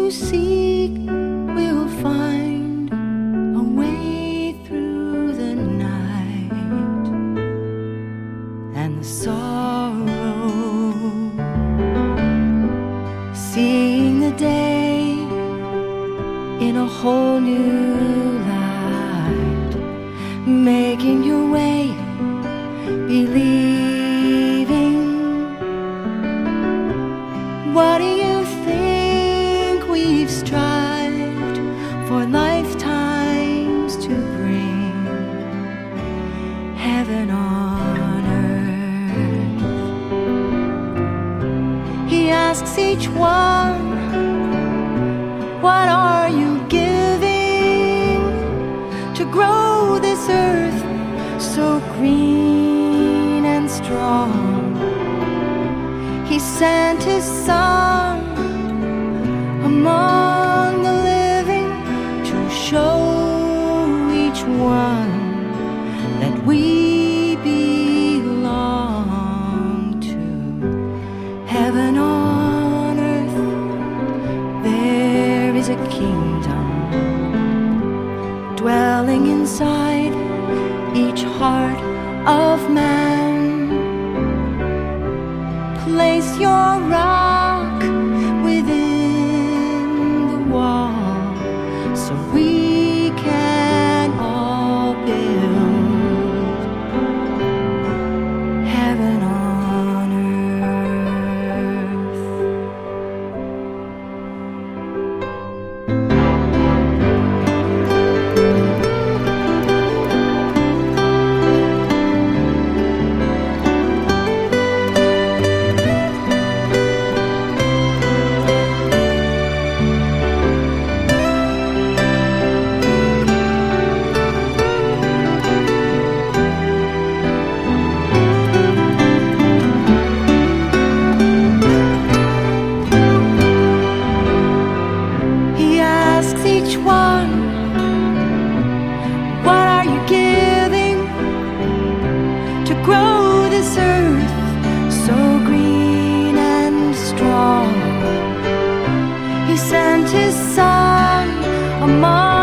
who seek will find a way through the night and the sorrow, seeing the day in a whole new light, making your way, believing. What do you think we've strived for lifetimes to bring? Heaven on earth. He asks each one, what are you giving to grow this earth so green and strong? He sent His Son among the living to show each one that we belong to heaven on earth. There is a kingdom dwelling inside each heart of man. Place your rock within the wall so we can all build heaven on earth. Each one, what are you giving to grow this earth so green and strong? He sent His Son among